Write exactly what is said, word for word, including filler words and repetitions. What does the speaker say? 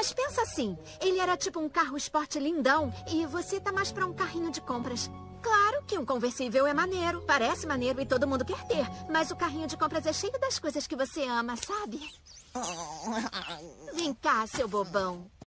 Mas pensa assim, ele era tipo um carro esporte lindão e você tá mais pra um carrinho de compras. Claro que um conversível é maneiro, parece maneiro e todo mundo quer ter. Mas o carrinho de compras é cheio das coisas que você ama, sabe? Vem cá, seu bobão.